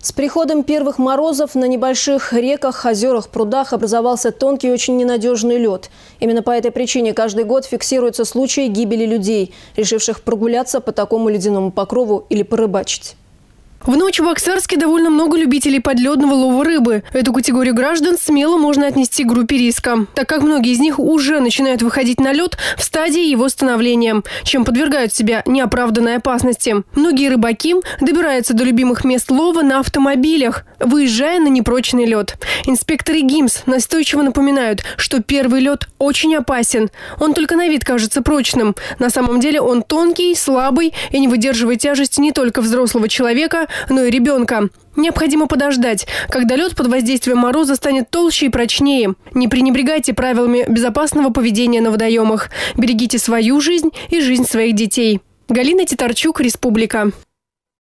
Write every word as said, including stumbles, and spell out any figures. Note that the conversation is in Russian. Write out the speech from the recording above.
С приходом первых морозов на небольших реках, озерах, прудах образовался тонкий и очень ненадежный лед. Именно по этой причине каждый год фиксируются случаи гибели людей, решивших прогуляться по такому ледяному покрову или порыбачить. В ночь в Оксарске довольно много любителей подледного лова рыбы. Эту категорию граждан смело можно отнести к группе риска, так как многие из них уже начинают выходить на лед в стадии его становления, чем подвергают себя неоправданной опасности. Многие рыбаки добираются до любимых мест лова на автомобилях, выезжая на непрочный лед. Инспекторы ГИМС настойчиво напоминают, что первый лед очень опасен. Он только на вид кажется прочным. На самом деле он тонкий, слабый и не выдерживает тяжести не только взрослого человека, но и ребенка. Необходимо подождать, когда лед под воздействием мороза станет толще и прочнее. Не пренебрегайте правилами безопасного поведения на водоемах. Берегите свою жизнь и жизнь своих детей. Галина Титарчук, Республика.